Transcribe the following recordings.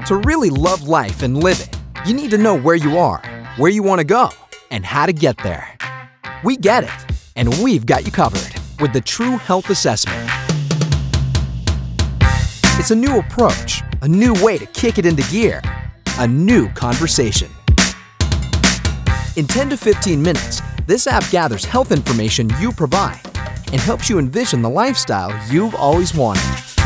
To really love life and live it, you need to know where you are, where you want to go, and how to get there. We get it, and we've got you covered with the True Health Assessment. It's a new approach, a new way to kick it into gear, a new conversation. In 10 to 15 minutes, this app gathers health information you provide and helps you envision the lifestyle you've always wanted.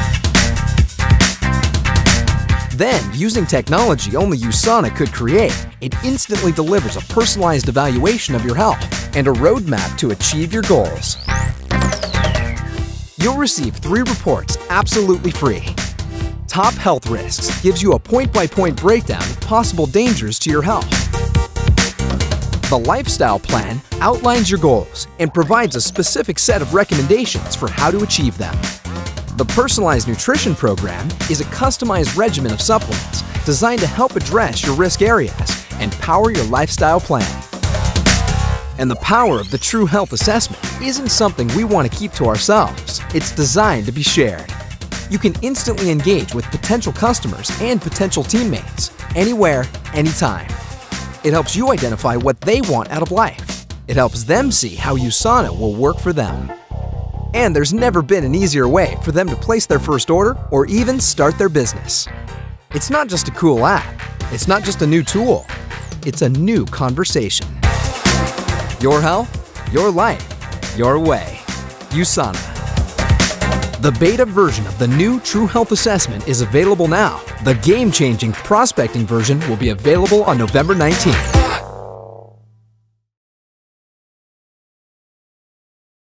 Then, using technology only USANA could create, it instantly delivers a personalized evaluation of your health and a roadmap to achieve your goals. You'll receive 3 reports absolutely free. Top Health Risks gives you a point-by-point breakdown of possible dangers to your health. The Lifestyle Plan outlines your goals and provides a specific set of recommendations for how to achieve them. The Personalized Nutrition Program is a customized regimen of supplements designed to help address your risk areas and power your lifestyle plan. And the power of the True Health Assessment isn't something we want to keep to ourselves. It's designed to be shared. You can instantly engage with potential customers and potential teammates, anywhere, anytime. It helps you identify what they want out of life. It helps them see how USANA will work for them. And there's never been an easier way for them to place their first order or even start their business. It's not just a cool app. It's not just a new tool. It's a new conversation. Your health, your life, your way. USANA. The beta version of the new True Health Assessment is available now. The game-changing prospecting version will be available on November 19th.